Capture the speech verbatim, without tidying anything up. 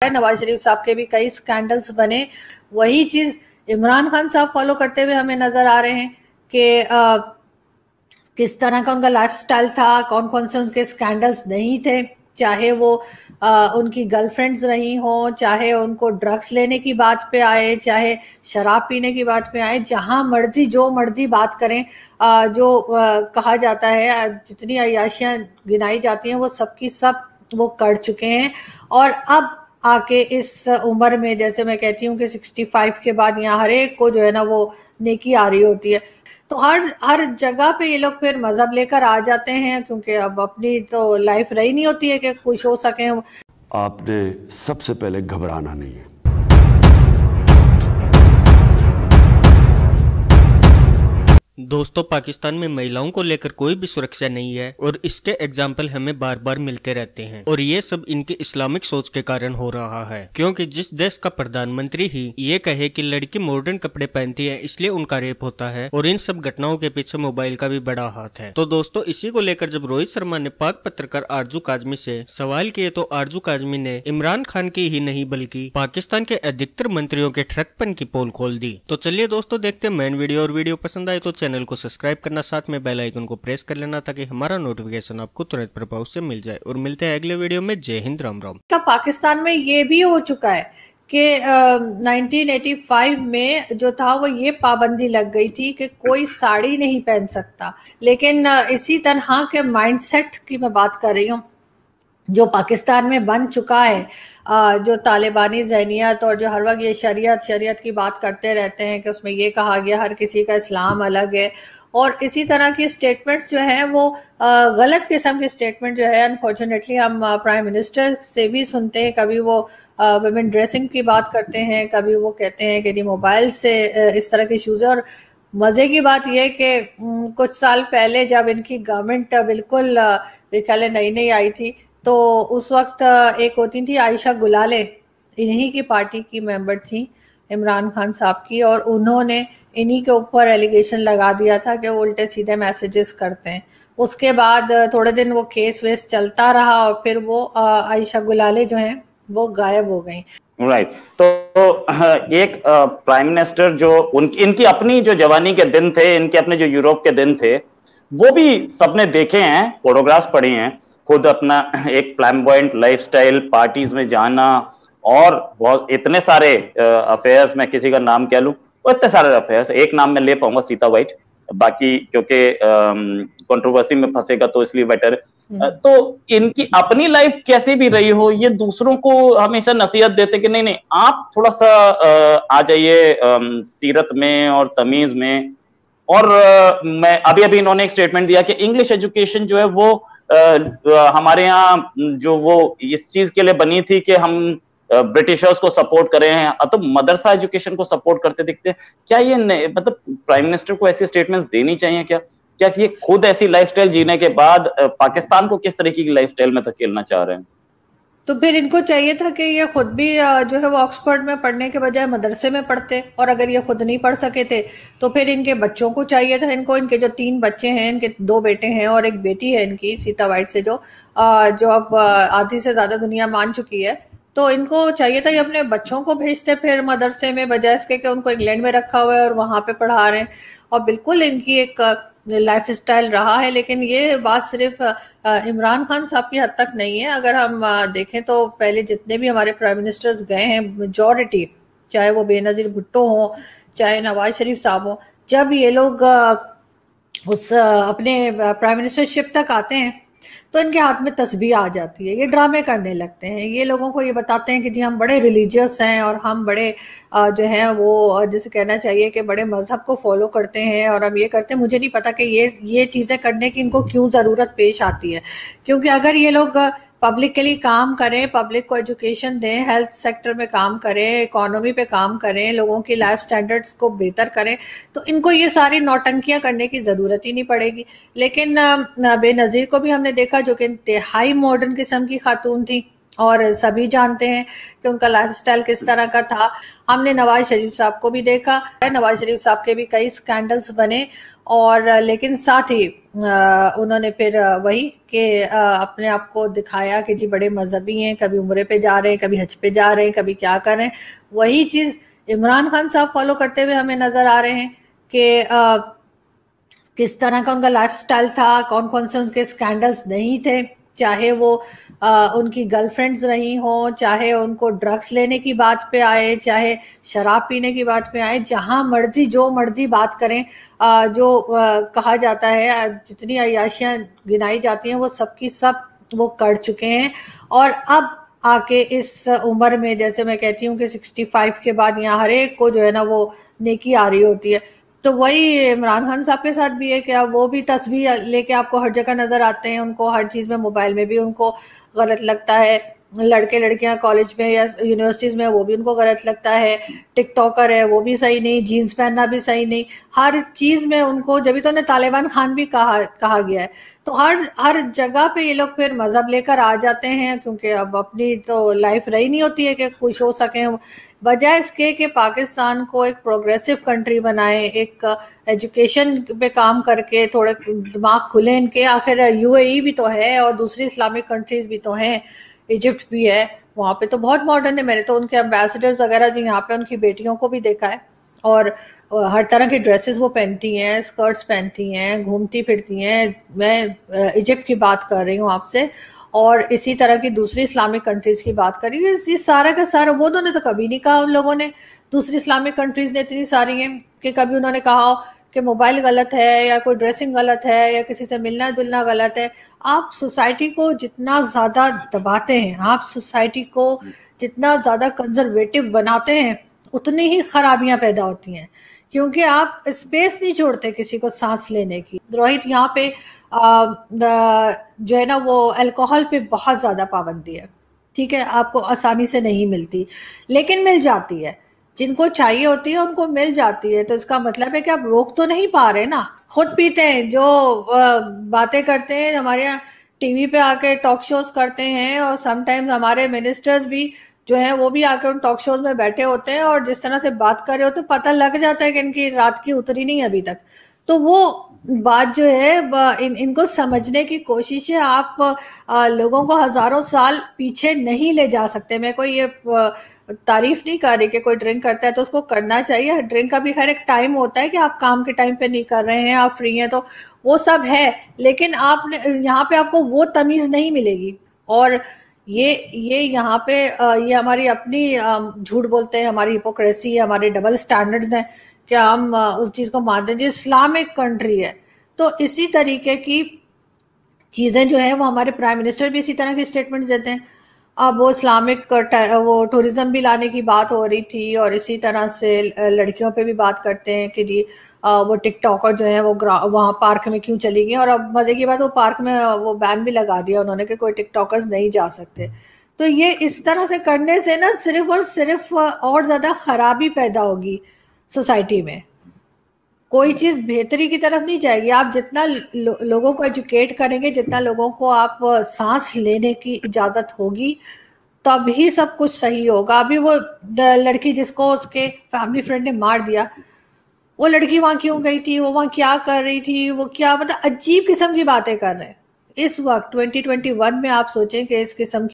नवाज शरीफ साहब के भी कई स्कैंडल्स बने, वही चीज इमरान खान साहब फॉलो करते हुए हमें नजर आ रहे हैं कि किस तरह का उनका लाइफस्टाइल था, कौन कौन से उनके स्कैंडल्स नहीं थे, चाहे वो आ, उनकी गर्लफ्रेंड्स रही हो, चाहे उनको ड्रग्स लेने की बात पे आए, चाहे शराब पीने की बात पे आए, जहां मर्जी जो मर्जी बात करें, आ, जो आ, कहा जाता है, जितनी अय्याशियां गिनाई जाती हैं वो सबकी सब वो कर चुके हैं। और अब आके इस उम्र में, जैसे मैं कहती हूँ कि पैंसठ के बाद यहाँ हर एक को जो है ना वो नेकी आ रही होती है, तो हर हर जगह पे ये लोग फिर मजहब लेकर आ जाते हैं, क्योंकि अब अपनी तो लाइफ रही नहीं होती है कि खुश हो सके। आपने सबसे पहले घबराना नहीं है। दोस्तों, पाकिस्तान में महिलाओं को लेकर कोई भी सुरक्षा नहीं है और इसके एग्जाम्पल हमें बार बार मिलते रहते हैं। और ये सब इनकी इस्लामिक सोच के कारण हो रहा है, क्योंकि जिस देश का प्रधानमंत्री ही ये कहे कि लड़की मॉडर्न कपड़े पहनती है इसलिए उनका रेप होता है, और इन सब घटनाओं के पीछे मोबाइल का भी बड़ा हाथ है। तो दोस्तों, इसी को लेकर जब रोहित शर्मा ने पाक पत्रकार आरजू काजमी से सवाल किए तो आरजू काजमी ने इमरान खान की ही नहीं बल्कि पाकिस्तान के अधिकतर मंत्रियों के ठरकपन की पोल खोल दी। तो चलिए दोस्तों, देखते हैं मेन वीडियो, और वीडियो पसंद आए तो चैनल को सब्सक्राइब करना, साथ में बेल आइकन को प्रेस कर लेना ताकि हमारा नोटिफिकेशन आपको तुरंत प्रभाव से मिल जाए। और मिलते हैं अगले वीडियो में। जय हिंद, राम राम। पाकिस्तान में ये भी हो चुका है कि नाइनटीन एटी फाइव में जो था वो ये पाबंदी लग गई थी कि कोई साड़ी नहीं पहन सकता, लेकिन uh, इसी तरह के माइंडसेट की मैं बात कर रही हूँ जो पाकिस्तान में बन चुका है, जो तालिबानी जहनियत और जो हर वक्त ये शरीयत शरीयत की बात करते रहते हैं कि उसमें ये कहा गया हर किसी का इस्लाम अलग है, और इसी तरह की स्टेटमेंट्स जो है वो गलत किस्म के स्टेटमेंट जो है अनफॉर्चुनेटली हम प्राइम मिनिस्टर से भी सुनते हैं। कभी वो वुमेन ड्रेसिंग की बात करते हैं, कभी वो कहते हैं कि मोबाइल से इस तरह के इश्यूज है। और मजे की बात यह कि कुछ साल पहले जब इनकी गवर्नमेंट बिल्कुल मेरे ख्याल नई नई आई थी, तो उस वक्त एक होती थी आयशा गुलाले, इन्हीं की पार्टी की मेंबर थी इमरान खान साहब की, और उन्होंने इन्हीं के ऊपर एलिगेशन लगा दिया था कि वो उल्टे सीधे मैसेजेस करते हैं। उसके बाद थोड़े दिन वो केस वेस चलता रहा और फिर वो आयशा गुलाले जो हैं वो गायब हो गई। Right right. तो एक प्राइम मिनिस्टर जो उनकी इनकी अपनी जो जवानी के दिन थे, इनके अपने जो यूरोप के दिन थे, वो भी सबने देखे हैं, फोटोग्राफ्स पढ़े हैं, खुद अपना एक फ्लैम्बॉयंट लाइफस्टाइल, पार्टीज में जाना, और बहुत इतने सारे अफेयर्स, मैं किसी का नाम क्या लूं, वो इतने सारे अफेयर्स, एक नाम में ले पाऊंगा सीता वाइट, बाकी क्योंकि कंट्रोवर्सी में फंसेगा तो इसलिए बेटर है। तो इनकी अपनी लाइफ कैसी भी रही हो, ये दूसरों को हमेशा नसीहत देते कि नहीं नहीं आप थोड़ा सा आ जाइए सीरत में और तमीज में। और मैं अभी अभी इन्होंने एक स्टेटमेंट दिया कि इंग्लिश एजुकेशन जो है वो आ, हमारे यहाँ जो वो इस चीज के लिए बनी थी कि हम ब्रिटिशर्स को सपोर्ट करें, तो मदरसा एजुकेशन को सपोर्ट करते दिखते हैं। क्या ये मतलब प्राइम मिनिस्टर को ऐसी स्टेटमेंट्स देनी चाहिए क्या? क्या कि ये खुद ऐसी लाइफस्टाइल जीने के बाद पाकिस्तान को किस तरीके की लाइफस्टाइल में धकेलना चाह रहे हैं? तो फिर इनको चाहिए था कि ये खुद भी जो है वो ऑक्सफोर्ड में पढ़ने के बजाय मदरसे में पढ़ते, और अगर ये खुद नहीं पढ़ सके थे तो फिर इनके बच्चों को चाहिए था, इनको, इनके जो तीन बच्चे हैं, इनके दो बेटे हैं और एक बेटी है इनकी सीता वाइट से, जो जो अब आधी से ज्यादा दुनिया मान चुकी है, तो इनको चाहिए था ये अपने बच्चों को भेजते फिर मदरसे में, बजाय इसके कि उनको इंग्लैंड में रखा हुआ है और वहां पे पढ़ा रहे हैं। और बिल्कुल इनकी एक लाइफ स्टाइल रहा है, लेकिन ये बात सिर्फ इमरान खान साहब की हद तक नहीं है। अगर हम देखें तो पहले जितने भी हमारे प्राइम मिनिस्टर्स गए हैं, मेजॉरिटी, चाहे वो बेनजीर भुट्टो हो, चाहे नवाज शरीफ साहब हो, जब ये लोग उस अपने प्राइम मिनिस्टरशिप तक आते हैं तो इनके हाथ में तस्बीह आ जाती है, ये ड्रामे करने लगते हैं, ये लोगों को ये बताते हैं कि जी हम बड़े रिलीजियस हैं और हम बड़े जो हैं वो, जैसे कहना चाहिए कि बड़े मजहब को फॉलो करते हैं और हम ये करते हैं। मुझे नहीं पता कि ये ये चीजें करने की इनको क्यों जरूरत पेश आती है, क्योंकि अगर ये लोग पब्लिक के लिए काम करें, पब्लिक को एजुकेशन दें, हेल्थ सेक्टर में काम करें, इकोनॉमी पे काम करें, लोगों की लाइफ स्टैंडर्ड्स को बेहतर करें, तो इनको ये सारी नौटंकियां करने की जरूरत ही नहीं पड़ेगी। लेकिन बेनजीर को भी हमने देखा जो कि इंतहाई मॉडर्न किस्म की खातून थी, और सभी जानते हैं कि उनका लाइफस्टाइल किस तरह का था। हमने नवाज शरीफ साहब को भी देखा है, नवाज शरीफ साहब के भी कई स्कैंडल्स बने, और लेकिन साथ ही उन्होंने फिर वही कि अपने आप को दिखाया कि जी बड़े मजहबी हैं, कभी उम्रे पे जा रहे हैं, कभी हज पे जा रहे हैं, कभी क्या कर रहे हैं। वही चीज इमरान खान साहब फॉलो करते हुए हमें नजर आ रहे हैं कि किस तरह का उनका लाइफस्टाइल था, कौन कौन से उनके स्कैंडल्स नहीं थे, चाहे वो आ, उनकी गर्लफ्रेंड्स रही हों, चाहे उनको ड्रग्स लेने की बात पे आए, चाहे शराब पीने की बात पे आए, जहां मर्जी जो मर्जी बात करें, आ, जो आ, कहा जाता है, जितनी अय्याशियां गिनाई जाती हैं वो सबकी सब वो कर चुके हैं। और अब आके इस उम्र में, जैसे मैं कहती हूँ कि पैंसठ के बाद यहाँ हर एक को जो है ना वो नेकी आ रही होती है, तो वही इमरान खान साहब के साथ भी है कि वो भी तस्वीर लेके आपको हर जगह नजर आते हैं, उनको हर चीज में, मोबाइल में भी उनको गलत लगता है, लड़के लड़कियां कॉलेज में या यूनिवर्सिटीज में वो भी उनको गलत लगता है, टिकटॉकर है वो भी सही नहीं, जीन्स पहनना भी सही नहीं, हर चीज में उनको, जब तो उन्हें तालिबान खान भी कहा कहा गया है। तो हर हर जगह पे ये लोग फिर मजहब लेकर आ जाते हैं, क्योंकि अब अपनी तो लाइफ रही नहीं होती है कि खुश हो सके, बजाय इसके कि पाकिस्तान को एक प्रोग्रेसिव कंट्री बनाए, एक एजुकेशन पे काम करके थोड़े दिमाग खुले इनके। आखिर यूएई भी तो है और दूसरी इस्लामिक कंट्रीज भी तो हैं, इजिप्ट भी है, वहां पे तो बहुत मॉडर्न है। मैंने तो उनके एम्बेसडर्स वगैरह जो यहाँ पे उनकी बेटियों को भी देखा है, और हर तरह की ड्रेसेस वो पहनती हैं, स्कर्ट्स पहनती हैं, घूमती फिरती हैं। मैं इजिप्ट की बात कर रही हूँ आपसे, और इसी तरह की दूसरी इस्लामिक कंट्रीज की बात करी। ये सारा का सारा वो दोनों तो कभी नहीं कहा उन लोगों ने, दूसरी इस्लामिक कंट्रीज ने इतनी सारी हैं कि कभी उन्होंने कहा हो कि मोबाइल गलत है या कोई ड्रेसिंग गलत है या किसी से मिलना जुलना गलत है। आप सोसाइटी को जितना ज्यादा दबाते हैं, आप सोसाइटी को जितना ज्यादा कंजर्वेटिव बनाते हैं, उतनी ही खराबियां पैदा होती हैं, क्योंकि आप स्पेस नहीं छोड़ते किसी को सांस लेने की। रोहित, यहाँ पे आ, जो है ना वो अल्कोहल पे बहुत ज्यादा पाबंदी है, ठीक है, आपको आसानी से नहीं मिलती, लेकिन मिल जाती है, जिनको चाहिए होती है उनको मिल जाती है। तो इसका मतलब है कि आप रोक तो नहीं पा रहे ना, खुद पीते हैं, जो बातें करते हैं, हमारे यहाँ टीवी पे आके टॉक शोज करते हैं, और समटाइम्स हमारे मिनिस्टर्स भी जो है वो भी आके उन टॉक शोज में बैठे होते हैं, और जिस तरह से बात कर रहे होते हैं पता लग जाता है कि इनकी रात की उतरी नहीं अभी तक। तो वो बात जो है इन इनको समझने की कोशिश है। आप आ, लोगों को हजारों साल पीछे नहीं ले जा सकते। मैं कोई ये तारीफ नहीं कर रही कि कोई ड्रिंक करता है तो उसको करना चाहिए, ड्रिंक का भी हर एक टाइम होता है कि आप काम के टाइम पे नहीं कर रहे हैं, आप फ्री हैं, तो वो सब है, लेकिन आप यहाँ पे आपको वो तमीज नहीं मिलेगी। और ये ये यहाँ पे ये हमारी अपनी झूठ बोलते हैं, हमारी हिपोक्रेसी है, हमारे डबल स्टैंडर्ड्स हैं कि हम उस चीज को मानते हैं जो इस्लामिक कंट्री है। तो इसी तरीके की चीजें जो है वो हमारे प्राइम मिनिस्टर भी इसी तरह की स्टेटमेंट देते हैं। अब वो इस्लामिक वो टूरिज्म भी लाने की बात हो रही थी, और इसी तरह से लड़कियों पे भी बात करते हैं कि जी वो टिकटॉकर जो है वो वहां पार्क में क्यों चली गई, और अब मजे की बात वो पार्क में वो बैन भी लगा दिया उन्होंने कि कोई टिकटॉकर्स नहीं जा सकते। तो ये इस तरह से करने से ना सिर्फ और सिर्फ और ज्यादा खराबी पैदा होगी सोसाइटी में, कोई चीज बेहतरी की तरफ नहीं जाएगी। आप जितना लो, लोगों को एजुकेट करेंगे, जितना लोगों को आप सांस लेने की इजाजत होगी, तभी सब कुछ सही होगा। अभी वो लड़की जिसको उसके फैमिली फ्रेंड ने मार दिया, वो लड़की वहां क्यों गई थी, वो वहां क्या कर रही थी, वो क्या, मतलब अजीब किस्म की बातें कर रहे हैं इस वक्त ट्वेंटी ट्वेंटी वन में। आप सोचें कि इस किस्म